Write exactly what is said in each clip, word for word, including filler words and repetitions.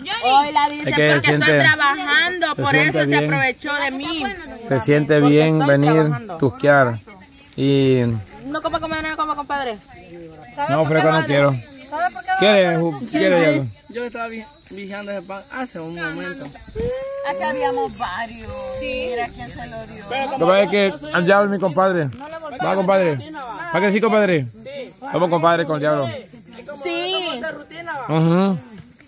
Hoy la dice es que porque siente, estoy trabajando, por eso bien, se aprovechó de mí. Se siente bien venir, trabajando. Tusquear. Y... ¿No come comer, no come, compadre? No, fresco no quiero. ¿Quieres? ¿Quieres? Yo estaba vigiando ese pan hace un momento. Acá habíamos varios. Sí. Mira quién se lo dio. Lo que pasa es que al diablo mi compadre. ¿Va, compadre? ¿Va que sí, compadre? Sí. Vamos, compadre, con el diablo. Sí. Uh-huh.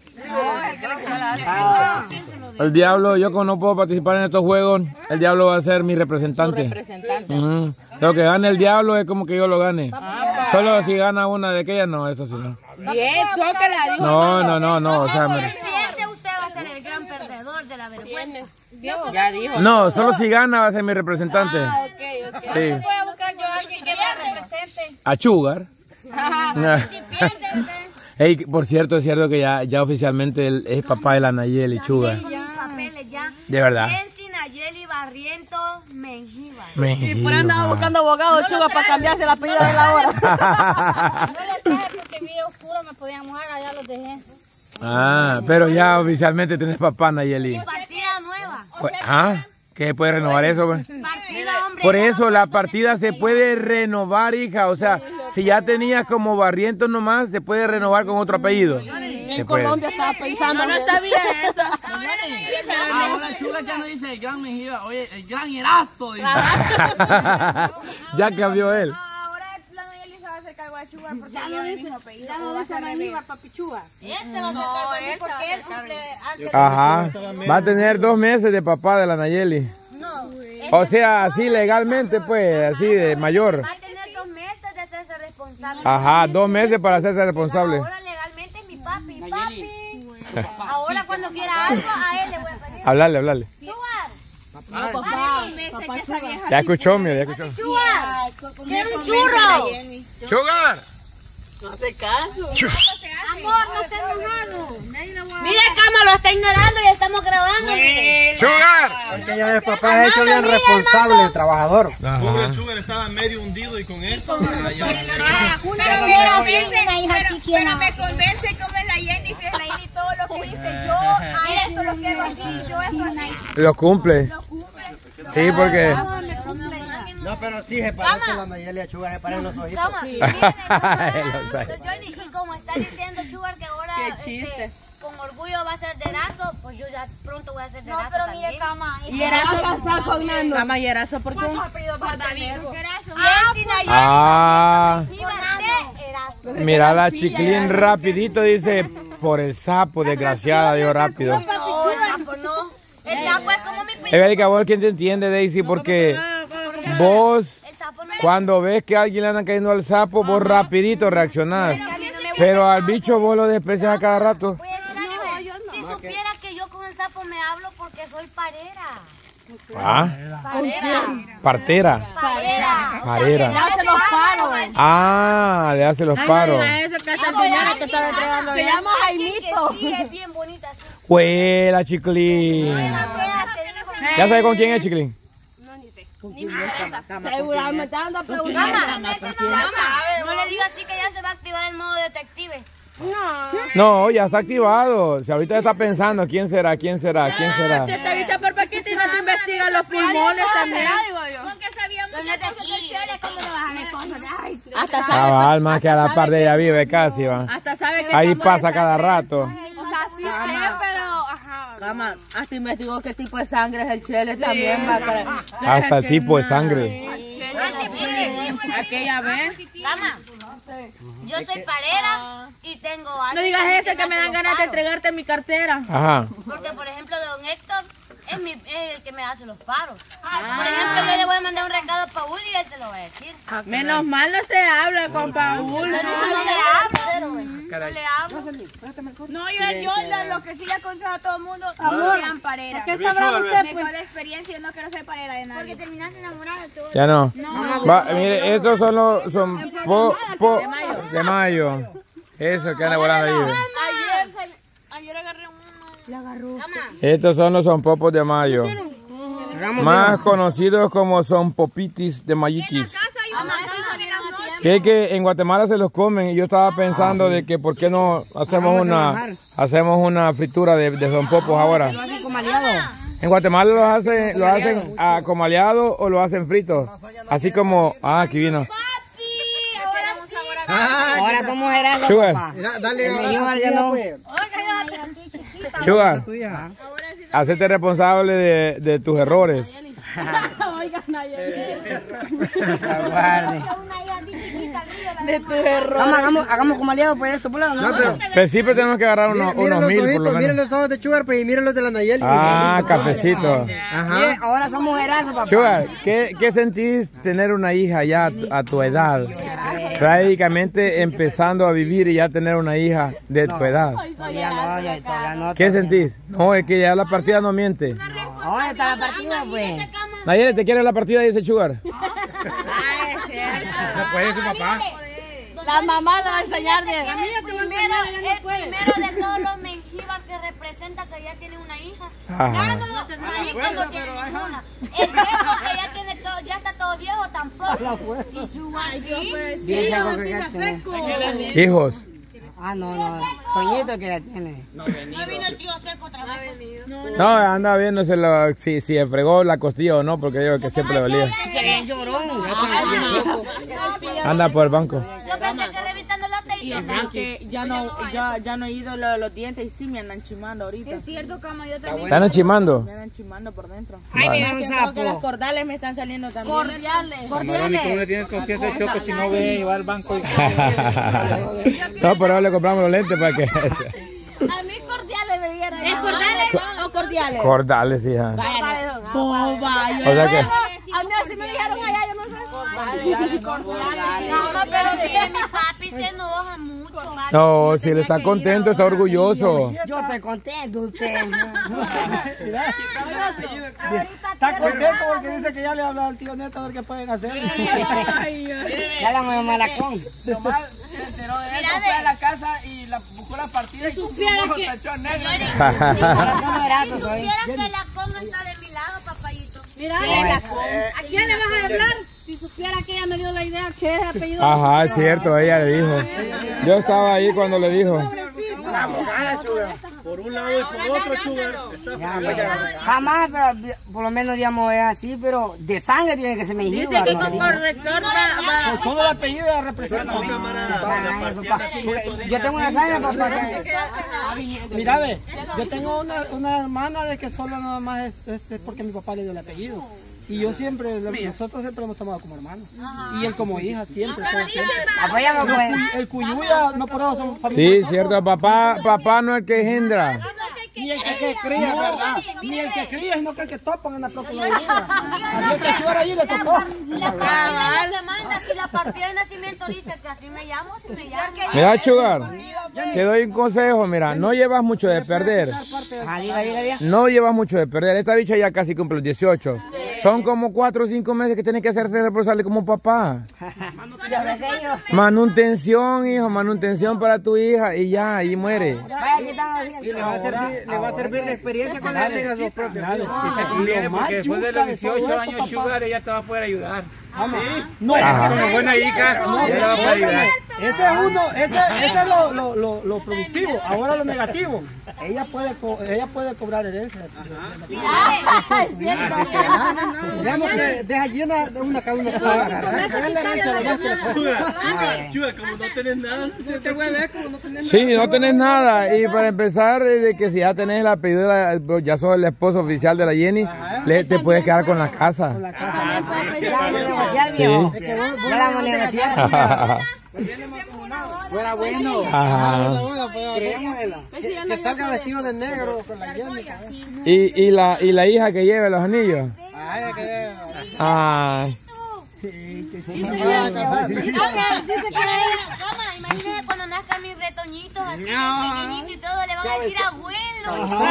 El diablo, yo como no puedo participar en estos juegos, el diablo va a ser mi representante. representante. Uh-huh. Lo que gane el diablo es como que yo lo gane. Solo si gana una de aquellas, no, eso sí no. Bien, chócala. No, no, no, no, o sea... Si pierde, usted va a ser el gran perdedor de la vergüenza. Ya dijo. No, solo si gana va a ser mi representante. Ah, ok, ok. Sí. Voy a buscar yo a alguien que me represente. A Sugar. Si pierde, usted... Hey, por cierto, es cierto que ya, ya oficialmente él es papá de la Nayeli Sugar. papeles ya. De verdad. Jensi, Nayeli, Barriento, Mengíbar. Mengíbar. Y por andaba buscando abogado, Chuga, para cambiarse la apellido de la hora. No le traje porque vi oscuro, me podían mojar, allá los dejé. Ah, pero ya oficialmente tenés papá, Nayeli. Partida nueva. Pues, ah, ¿qué puede renovar eso, pues? Partida, hombre. Por eso la partida se puede renovar, hija. O sea, si ya tenías como Barrientos nomás, se puede renovar con otro apellido. En Colombia estaba pensando. No, no sabía eso. Ahora Sugar ya no dice el gran Mengíbar, oye, el gran Erazo. Ya cambió él. Ahora la Nayeli se va a hacer cargo de Sugar porque Ya no dice, ya no dice Mengíbar, papi Chuga. Ese va a ser cargo de mí porque él cumple antes. Ajá. Va a tener dos meses de papá de la Nayeli. No. O sea, así legalmente, pues, así de mayor. Va a tener dos meses de hacerse responsable. Ajá, dos meses para hacerse responsable. Ahora legalmente es mi papi, papi. Ahora cuando quiera algo, a él le voy a pedir. Hablarle, hablarle. Sugar. No, papá. Papá Chuga. Ya escuchó, mira, ya escuchó. Sugar. Quiero un churro. ¡Sugar! No hace caso. Amor, no estés enojado. Mira, Cama, lo está ignorando y estamos grabando. ¡Sugar! Porque ya el papá es hecho bien responsable, trabajador. Pobre Sugar estaba medio hundido y con esto. Una Pero me convence cómo es la Jennifer, la Jenny, todo lo que dice yo, a esto lo quiero así, yo esto así. Lo cumple. Sí, porque... No, pero sí se parece la Nayeli a Sugar, se parecen los ojitos. Toma, miren, Johnny, y como está diciendo Sugar que ahora este, con orgullo va a ser de Erazo, pues yo ya pronto voy a ser de Erazo. No, pero mire, Cama. Y Erazo casado con Nando. Cama y Erazo, ¿por qué? Por David. Ah, Erazo. mira la Chiclín rapidito dice, por el sapo, desgraciada, dio rápido. No, el sapo no. El sapo es como mi primo. Evérica, vos quién te entiende, Daisy, porque vos, El sapo no es cuando ves que a alguien le anda cayendo al sapo, vos rapidito reaccionás. Pero al bicho vos lo desprecias a cada rato. Voy a decir algo. Si supiera que yo con el sapo me hablo porque soy parera. Ah, Parera. partera. Parera. Parera. Le hace los paros. Ah, le hace los paros. Se llama Jaimito. Sí, es bien bonita. Sí. Pues la Chiclín. ¿Ya sabes con quién es Chiclín? Seguramente anda preguntando. No le diga así que ya se va a activar el modo detective. No, ya está activado. Si ahorita está pensando, ¿quién será? ¿Quién será? ¿Quién será? Si te viste por paquete y no te investigan los pulmones también. Porque sabíamos que cosas de Chile, ¿cómo no vas a ver cosas de ay? Hasta Ah, sabe, va, alma que a la par de ella vive casi, va. hasta sabe que Ahí estamos pasa de cada sangre. rato. O sea, sí sé, pero ajá. Cama, hasta investigó qué tipo de sangre es el chile también. Va, que- Hasta el tipo de sangre. Aquella vez. Cama. Yo soy parera y tengo algo. No digas eso que me dan ganas de entregarte mi cartera. Ajá. Porque, por ejemplo, don Héctor es, mi, es el que me hace los paros. Por ejemplo, yo le voy a mandar un recado a Paul y él se lo va a decir. Menos mal no se habla con Paul. No, no le hablo. No le hablo. No, yo, yo lo, lo que sí le aconsejo a todo el mundo, no sean pareras. ¿Qué está bravo usted, Me pues? de experiencia, yo no quiero ser parera de nadie. Porque terminaste enamorada de todo. Ya no. Va, mire, estos son los son po, po, de mayo. Eso que anda volando ahí. Ayer, sal- ayer agarré uno. Estos son los son popos de mayo. Más conocidos como son popitis de mayiquis. Mamá, eso sale en la tienda. Que es que en Guatemala se los comen y yo estaba pensando ah, sí. de que por qué no hacemos una hacemos una fritura de, de sonpopos ahora. ¿Lo hacen como aliado? En Guatemala lo hacen, lo hacen a, como aliado o lo hacen fritos. Así como, ah, aquí vino. Ah, ahora somos heraldos, papá. Mira, dale, ya no. Sugar, hacete responsable de, de tus errores. De tus errores. Vamos, hagamos, hagamos como aliado, pues esto, por no, pero, pero siempre tenemos que agarrar unos, miren, unos mil, por lo menos. Miren los ojos de Sugar, pues, y miren los de la Nayeli. Ah, cafecito. Ajá. Bien, ahora somos heraldos, papá. Sugar, ¿qué, ¿qué sentís tener una hija ya a, a tu edad? Prácticamente empezando a vivir y ya tener una hija de no, tu edad. Todavía no, ya, todavía no. ¿Qué sentís? No, es que ya la partida no miente. No, ¿dónde está la partida, pues? Nayeli, ¿te quiere la partida? Dice Sugar. Ay, es cierto. ¿Se puede su papá? La mamá le va a enseñar de... El primero, el primero de todos los mengíbar que representa que ya tiene una hija. Ah, no, no, no tiene ninguna. El seco que ya tiene todo, ya está todo viejo tampoco. Y su así. Hijos. Ah, no, no. Toñito que ya tiene. No vino el tío seco otra vez. No, anda viéndose lo, si, si fregó la costilla o no, porque yo que siempre le dolía. Anda por el banco. Yo pensé que revisando el aceite. Y es que ya no, ya, ya no he ido los, los dientes y sí me andan chimando ahorita. Es cierto, cama, yo también. ¿Están enchimando? Me andan chimando por dentro. Ay, mira un sapo. Que los cordales me están saliendo también. Cordiales. Cordiales. ¿Cómo le tienes confianza al Choco si no ve y va al banco? No, pero ahora le compramos los lentes para que... A mí cordiales me dieron. ¿Es cordiales o cordiales? Cordales, hija. Boba. O sea que... A mí así me dijeron allá, yo no sé. No, pero mire, mi papi se enoja mucho. No, si él está contento, está orgulloso. Yo estoy contento, usted. Está contento porque dice que ya le habla al tío Neto a ver qué pueden hacer. Ya la mueve malacón. Nomás se enteró de eso, fue a la casa y la buscó la partida y su ojo se echó negro. Ahora somos brazos hoy. Supiera que la con está de mi lado, papayito. Mira, ¿a quién le vas a hablar? Si supiera que ella me dio la idea que es apellido. Ajá, es cierto, ella le dijo. Yo estaba ahí cuando le dijo. Por un lado y por otro, Sugar. Jamás, pero por lo menos digamos es así, pero de sangre tiene que ser mengíbar. Dice que con corrector va. Solo el apellido representa. Yo tengo una sangre, papá. Mira, ve, yo tengo una, una hermana de que solo nada más es, es, es porque mi papá le dio el apellido. Y yo siempre, nosotros siempre hemos tomado como hermanos. Y él como hija, siempre. siempre. Apoyamos, pues. El Cuyuya, no por eso somos familia. Sí, cierto, papá, papá no es el que engendra. Ni el que, que cría, ¿verdad? Ni el que cría, sino que el que topan en la propia vida. Así es que Sugar allí le tocó. La partida no se manda, si la partida de nacimiento dice que así me llamo, si me llamo. Mira, Sugar, te doy un consejo, mira, no llevas mucho de perder. No llevas mucho de perder. Esta bicha ya casi cumple los dieciocho. Son como cuatro o cinco meses que tienes que hacerse responsable como papá. Manutención, hijo, manutención para tu hija y ya, ahí muere. Y le va a servir, le va a servir de experiencia cuando ya tenga sus propios hijos. Si te conviene, porque después de los dieciocho años, Sugar, ella te va a poder ayudar. No, como buena hija, ella va a poder ayudar. Ese es uno, ese, ese es lo, lo, lo, lo productivo. Ahora lo negativo. Ella puede, co ella puede cobrar herencia. Digamos que deja llena una cabina. Chuga, como no tenés nada, te voy a ver como no tenés nada. Sí, no tenés nada. Y para empezar, de que si ya tenés el apellido, ya sos el esposo oficial de la Jenny, le, te puedes quedar con la casa. Con la casa. Sí. Ya la vamos a negociar. Fuera bueno. Ajá. Que, que salga vestido de negro con la Jenny. ¿Y, y, la, ¿Y la hija que lleve los anillos? Ah, ella que lleve. Ah. Dice que ella, imagínese cuando nazcan mis retoñitos así, pequeñitos y todo, le van a decir abuelo.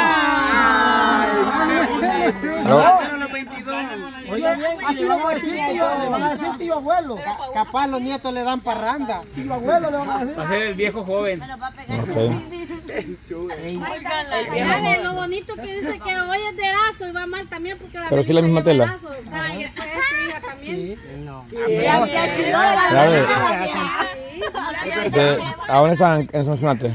Oye, así lo van a decir tío, le van a decir tío abuelo. Capaz los nietos le dan parranda. Tío abuelo le van a decir. Va a ser el viejo joven. No sé. ¿Sabe lo bonito que dice que hoy es de Erazo y va mal también porque la Pero sí la misma lleva tela. Erazo? O sea, y después es su hija también. No. Ya, ya, chido de la Ya ve. Ahora están en Sonsonate.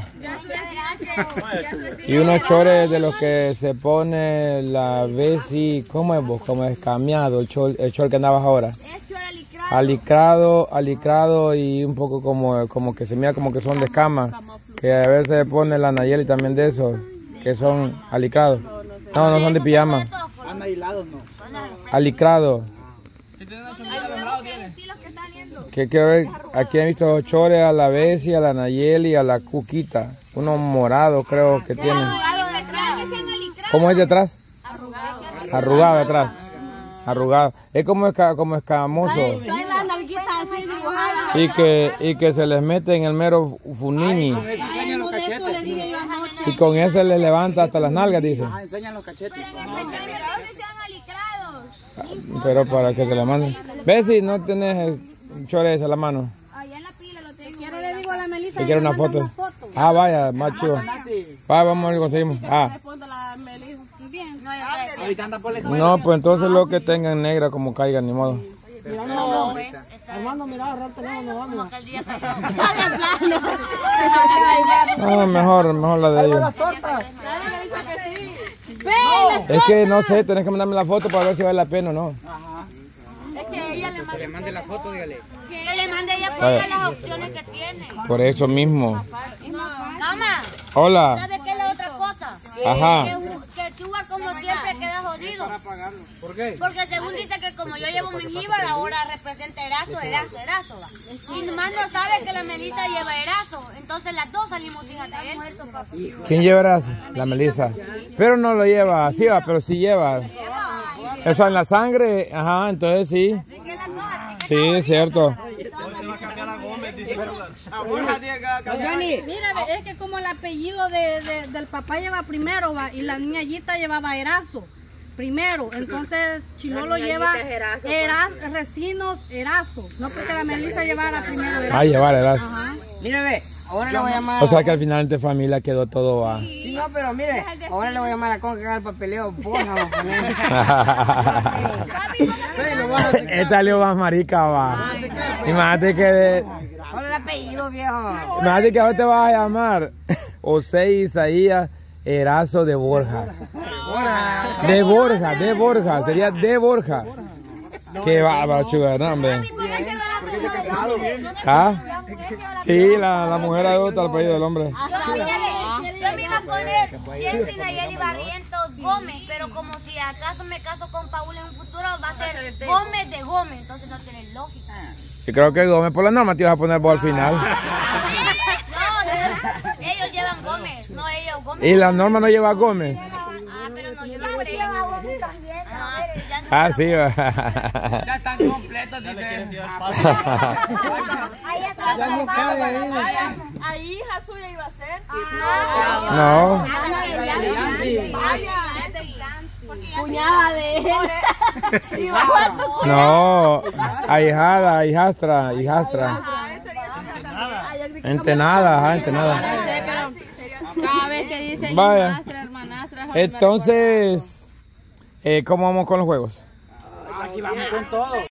Y unos chores de los que se pone la Bessie, ¿cómo es vos? Como escameado, el chor, el chor que andabas ahora. Alicrado, alicrado y un poco como, como que se mira como que son de escama. Que a veces se pone la Nayeli también de esos, que son alicrados. No, no son de pijama. Anda hilados, no. Alicrado. Que quiero ver, aquí he visto chores a la Bessie, a la Nayeli, a la Cuquita. Unos morados creo que tienen. ¿Cómo es de atrás? Arrugado de atrás. Arrugado. Es como, esca, como escamoso. Y que, y que se les mete en el mero funini. Uno de eso le dije yo anoche. Y con ese le levanta hasta las nalgas, dice. Ah, enseñan los cachetes. Pero para que te la manden. ¿Ves si no tenés chores a la mano? Quiero le digo a la Melissa. ¿Te quiere una foto? Ah, vaya, más chido. Vaya, vamos a ver, conseguimos. Ah. No, pues entonces lo que tengan negra como caiga, ni modo. Mira, no, Armando, mira, agarra el teléfono, vamos. Ah, mejor, mejor la de ellos. Es que no sé, tenés que mandarme la foto para ver si vale la pena o no. Es que ella le manda. Que le mande la foto, dígale. Que le mande ella todas las opciones que tiene. Por eso mismo. Mamá, Hola. ¿sabes qué es la otra cosa? Ajá. Que, que tú como siempre quedas jodido. ¿Por qué? Porque según dice que como yo llevo mi jíbar, ahora representa Erazo, Erazo, Erazo. Va. Y nomás no sabe que la Melissa lleva Erazo. Entonces las dos salimos hijas de él. ¿Quién lleva Erazo? La Melissa. Pero no lo lleva así, va, pero sí lleva. Eso en la sangre, ajá, entonces sí. Sí, es cierto. Mira, es que como el apellido de, de, del papá lleva primero, va, y la niñita llevaba Erazo primero, entonces Chilolo lleva Erazo, Era, Recinos Erazo, no porque la Melissa llevara primero Erazo. Ah, llevar Erazo. Ajá. Mire, ve, ahora le voy a llamar. O sea que al final de familia quedó todo va. Sí, no, pero mire, ahora le voy a llamar a la con que haga el papeleo. Borja va a poner. Esta Leo va marica, va. Imagínate que de... ¿Cuál es el apellido, viejo? Imagínate que ahora te vas a llamar José Isaías Erazo de Borja. De Borja, de Borja, sería de Borja. Qué bárbaro, chuga, no, hombre. ¿Ah? Sí, la, la mujer adopta el apellido del hombre. Yo me iba a poner Jensi Nayeli Barrientos Gómez, pero como si acaso me caso con Paul en un futuro, va a ser Gómez de Gómez, entonces no tiene lógica. Yo creo que Gómez por la norma te vas a poner vos al final. No, ellos llevan Gómez, no ellos Gómez. Y la norma no lleva Gómez. Ah, pero no, yo no sé. Ah, sí, ya no. Ah, sí, va. Ya están completos, dice. Ya no cabe ahí. Ahí hija suya iba a ser. No. cuñada de él. No, ahijada, hijastra, hijastra. Entenada, ajá, entenada. Cada vez que dicen Vaya. hermanastra, hermanastra. Entonces, eh, ¿cómo vamos con los juegos? Aquí vamos con todo.